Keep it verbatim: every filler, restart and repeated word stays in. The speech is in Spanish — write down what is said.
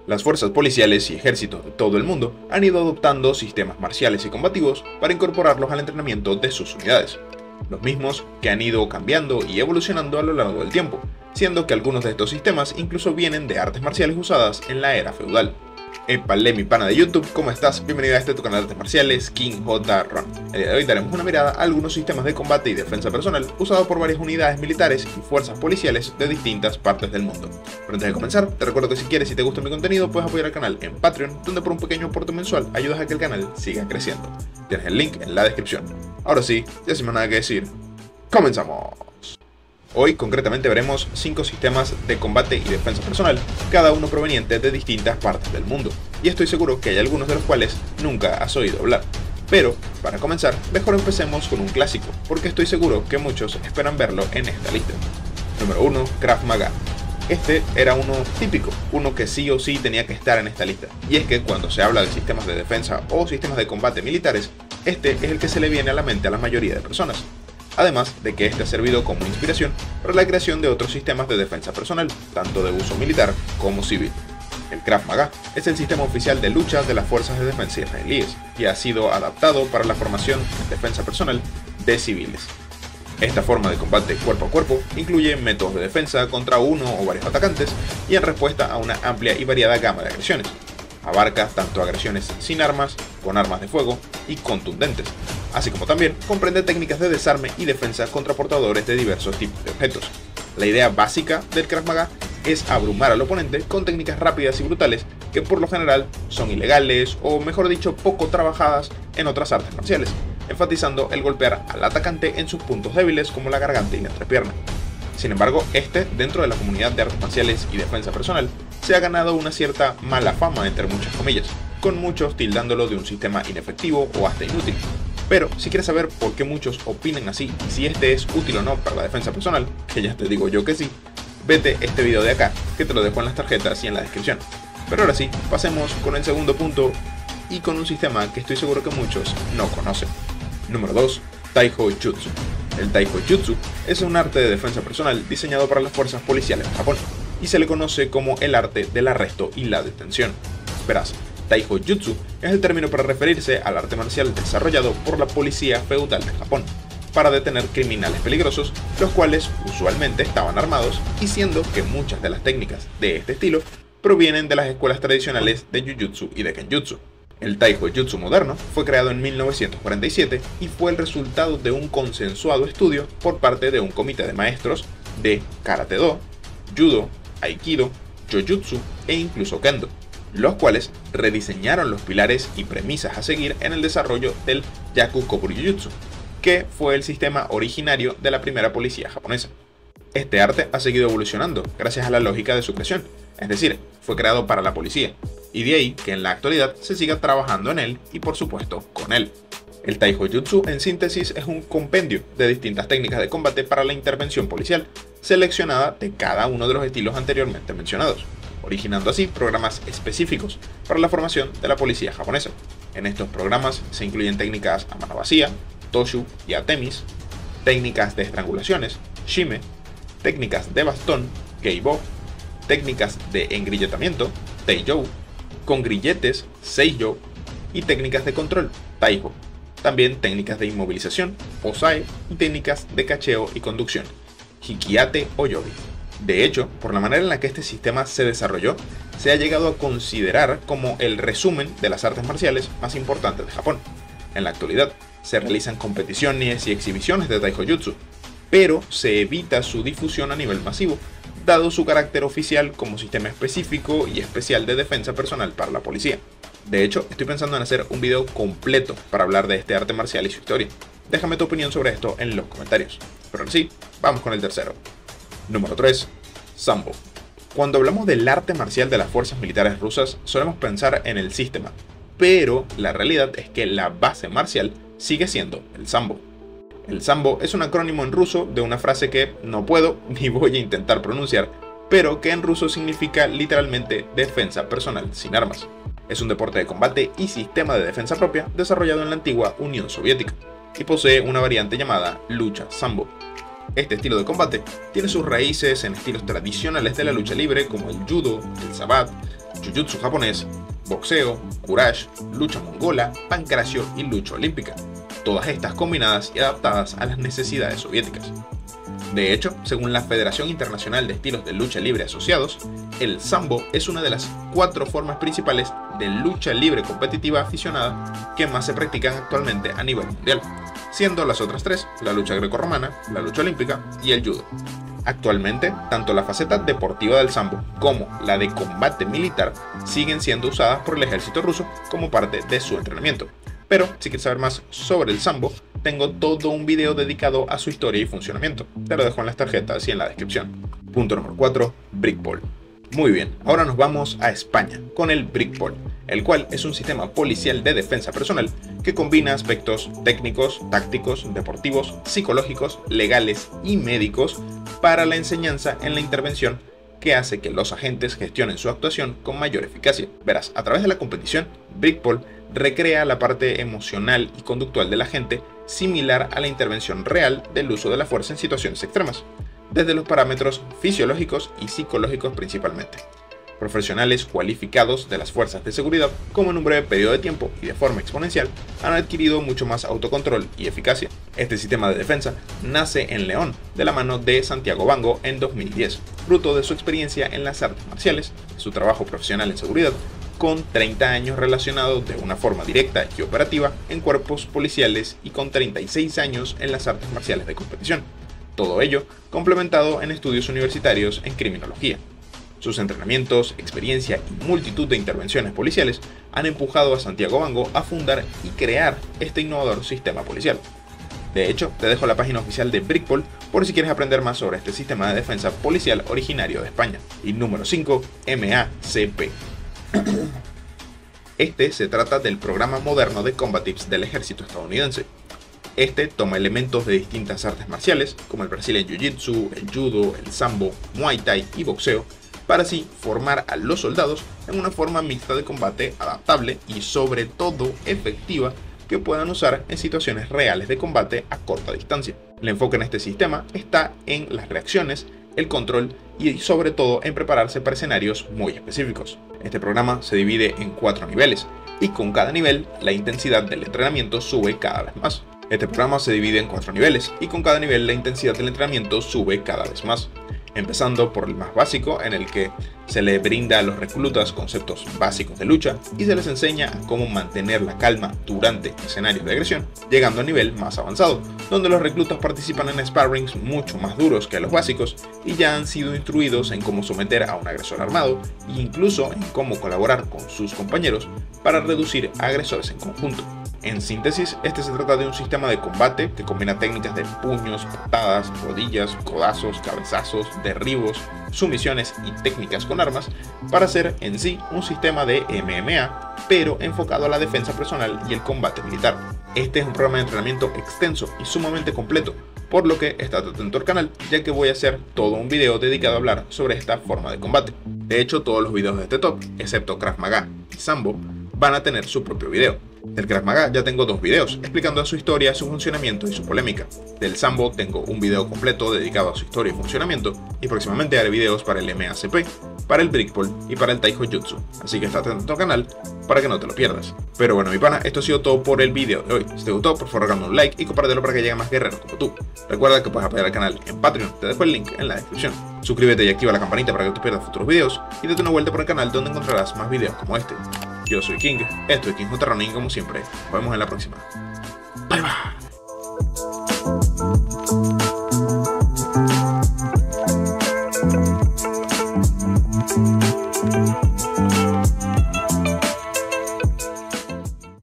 Las fuerzas policiales y ejércitos de todo el mundo han ido adoptando sistemas marciales y combativos para incorporarlos al entrenamiento de sus unidades, los mismos que han ido cambiando y evolucionando a lo largo del tiempo, siendo que algunos de estos sistemas incluso vienen de artes marciales usadas en la era feudal. Epale, mi pana de YouTube, ¿cómo estás? Bienvenido a este tu canal de artes marciales, King J. Run. El día de hoy daremos una mirada a algunos sistemas de combate y defensa personal usados por varias unidades militares y fuerzas policiales de distintas partes del mundo. Pero antes de comenzar, te recuerdo que si quieres y te gusta mi contenido, puedes apoyar al canal en Patreon, donde por un pequeño aporte mensual ayudas a que el canal siga creciendo. Tienes el link en la descripción. Ahora sí, ya sin más nada que decir, ¡comenzamos! Hoy concretamente veremos cinco sistemas de combate y defensa personal, cada uno proveniente de distintas partes del mundo, y estoy seguro que hay algunos de los cuales nunca has oído hablar. Pero, para comenzar, mejor empecemos con un clásico, porque estoy seguro que muchos esperan verlo en esta lista. Número uno. Krav Maga. Este era uno típico, uno que sí o sí tenía que estar en esta lista, y es que cuando se habla de sistemas de defensa o sistemas de combate militares, este es el que se le viene a la mente a la mayoría de personas. Además de que este ha servido como inspiración para la creación de otros sistemas de defensa personal, tanto de uso militar como civil. El Krav Maga es el sistema oficial de lucha de las fuerzas de defensa israelíes y ha sido adaptado para la formación en defensa personal de civiles. Esta forma de combate cuerpo a cuerpo incluye métodos de defensa contra uno o varios atacantes y en respuesta a una amplia y variada gama de agresiones. Abarca tanto agresiones sin armas, con armas de fuego y contundentes, así como también comprende técnicas de desarme y defensa contra portadores de diversos tipos de objetos. La idea básica del Krav Maga es abrumar al oponente con técnicas rápidas y brutales que por lo general son ilegales o mejor dicho poco trabajadas en otras artes marciales, enfatizando el golpear al atacante en sus puntos débiles como la garganta y la entrepierna. Sin embargo, este, dentro de la comunidad de artes marciales y defensa personal, se ha ganado una cierta mala fama entre muchas comillas, con muchos tildándolo de un sistema inefectivo o hasta inútil. Pero si quieres saber por qué muchos opinan así y si este es útil o no para la defensa personal, que ya te digo yo que sí, vete este video de acá, que te lo dejo en las tarjetas y en la descripción. Pero ahora sí, pasemos con el segundo punto y con un sistema que estoy seguro que muchos no conocen. Número dos. Taiho Jutsu. El Taiho Jutsu es un arte de defensa personal diseñado para las fuerzas policiales de Japón y se le conoce como el arte del arresto y la detención. Verás, Taiho Jutsu es el término para referirse al arte marcial desarrollado por la policía feudal de Japón para detener criminales peligrosos, los cuales usualmente estaban armados, y siendo que muchas de las técnicas de este estilo provienen de las escuelas tradicionales de Jujutsu y de Kenjutsu. El Taiho Jutsu moderno fue creado en mil novecientos cuarenta y siete y fue el resultado de un consensuado estudio por parte de un comité de maestros de Karate-Do, Judo, Aikido, Jojutsu e incluso Kendo, los cuales rediseñaron los pilares y premisas a seguir en el desarrollo del Yaku-Koburi-Jujutsu, que fue el sistema originario de la primera policía japonesa. Este arte ha seguido evolucionando gracias a la lógica de su creación, es decir, fue creado para la policía, y de ahí que en la actualidad se siga trabajando en él y por supuesto con él. El Taiho Jutsu en síntesis es un compendio de distintas técnicas de combate para la intervención policial, seleccionada de cada uno de los estilos anteriormente mencionados, originando así programas específicos para la formación de la policía japonesa. En estos programas se incluyen técnicas a mano vacía, Toshu y Atemis, técnicas de estrangulaciones, Shime, técnicas de bastón, Keibo, técnicas de engrilletamiento, Teijou, con grilletes, Seijo, y técnicas de control, Taiho. También técnicas de inmovilización, Osae, y técnicas de cacheo y conducción, Hikiate o Yobi. De hecho, por la manera en la que este sistema se desarrolló, se ha llegado a considerar como el resumen de las artes marciales más importantes de Japón. En la actualidad, se realizan competiciones y exhibiciones de Taiho Jutsu, pero se evita su difusión a nivel masivo, dado su carácter oficial como sistema específico y especial de defensa personal para la policía. De hecho, estoy pensando en hacer un video completo para hablar de este arte marcial y su historia. Déjame tu opinión sobre esto en los comentarios. Pero ahora sí, vamos con el tercero. Número tres. Sambo. Cuando hablamos del arte marcial de las fuerzas militares rusas, solemos pensar en el sistema, pero la realidad es que la base marcial sigue siendo el Sambo. El Sambo es un acrónimo en ruso de una frase que no puedo ni voy a intentar pronunciar, pero que en ruso significa literalmente defensa personal sin armas. Es un deporte de combate y sistema de defensa propia desarrollado en la antigua Unión Soviética, y posee una variante llamada lucha Sambo. Este estilo de combate tiene sus raíces en estilos tradicionales de la lucha libre como el judo, el sabbat, jiu-jitsu japonés, boxeo, courage, lucha mongola, pancracio y lucha olímpica, todas estas combinadas y adaptadas a las necesidades soviéticas. De hecho, según la Federación Internacional de Estilos de Lucha Libre Asociados, el sambo es una de las cuatro formas principales de lucha libre competitiva aficionada que más se practican actualmente a nivel mundial, siendo las otras tres la lucha grecorromana, la lucha olímpica y el judo. Actualmente, tanto la faceta deportiva del sambo como la de combate militar siguen siendo usadas por el ejército ruso como parte de su entrenamiento. Pero si quieres saber más sobre el sambo, tengo todo un video dedicado a su historia y funcionamiento. Te lo dejo en las tarjetas y en la descripción. Punto número cuatro. Brickball. Muy bien, ahora nos vamos a España con el Brickball, el cual es un sistema policial de defensa personal que combina aspectos técnicos, tácticos, deportivos, psicológicos, legales y médicos para la enseñanza en la intervención, que hace que los agentes gestionen su actuación con mayor eficacia. Verás, a través de la competición, Brickball recrea la parte emocional y conductual del agente, similar a la intervención real del uso de la fuerza en situaciones extremas, desde los parámetros fisiológicos y psicológicos principalmente. Profesionales cualificados de las fuerzas de seguridad, como en un breve periodo de tiempo y de forma exponencial, han adquirido mucho más autocontrol y eficacia. Este sistema de defensa nace en León, de la mano de Santiago Bango en dos mil diez, fruto de su experiencia en las artes marciales, su trabajo profesional en seguridad, con treinta años relacionados de una forma directa y operativa en cuerpos policiales y con treinta y seis años en las artes marciales de competición. Todo ello complementado en estudios universitarios en criminología. Sus entrenamientos, experiencia y multitud de intervenciones policiales han empujado a Santiago Bango a fundar y crear este innovador sistema policial. De hecho, te dejo la página oficial de Brickball por si quieres aprender más sobre este sistema de defensa policial originario de España. Y número cinco. M A C P. Este se trata del programa moderno de combatives del ejército estadounidense. Este toma elementos de distintas artes marciales, como el Brazilian Jiu-Jitsu, el Judo, el Sambo, Muay Thai y boxeo, para así formar a los soldados en una forma mixta de combate adaptable y sobre todo efectiva que puedan usar en situaciones reales de combate a corta distancia. El enfoque en este sistema está en las reacciones, el control y sobre todo en prepararse para escenarios muy específicos. Este programa se divide en cuatro niveles y con cada nivel la intensidad del entrenamiento sube cada vez más. Este programa se divide en cuatro niveles y con cada nivel la intensidad del entrenamiento sube cada vez más. Empezando por el más básico, en el que se le brinda a los reclutas conceptos básicos de lucha y se les enseña a cómo mantener la calma durante escenarios de agresión, llegando al nivel más avanzado, donde los reclutas participan en sparrings mucho más duros que los básicos y ya han sido instruidos en cómo someter a un agresor armado e incluso en cómo colaborar con sus compañeros para reducir a agresores en conjunto. En síntesis, este se trata de un sistema de combate que combina técnicas de puños, patadas, rodillas, codazos, cabezazos, derribos, sumisiones y técnicas con armas para hacer en sí un sistema de M M A, pero enfocado a la defensa personal y el combate militar. Este es un programa de entrenamiento extenso y sumamente completo, por lo que estate atento al canal, ya que voy a hacer todo un video dedicado a hablar sobre esta forma de combate. De hecho, todos los videos de este top, excepto Krav Maga y Sambo, van a tener su propio video. Del Krav Maga ya tengo dos videos explicando su historia, su funcionamiento y su polémica. Del Sambo tengo un video completo dedicado a su historia y funcionamiento, y próximamente haré videos para el M A C P, para el Brickball y para el Taijutsu, así que estate atento al canal para que no te lo pierdas. Pero bueno, mi pana, esto ha sido todo por el video de hoy. Si te gustó, por favor regálame un like y compártelo para que lleguen más guerreros como tú. Recuerda que puedes apoyar al canal en Patreon, te dejo el link en la descripción. Suscríbete y activa la campanita para que no te pierdas futuros videos, y date una vuelta por el canal donde encontrarás más videos como este. Yo soy King, esto es King J Running, como siempre. Nos vemos en la próxima. Bye bye.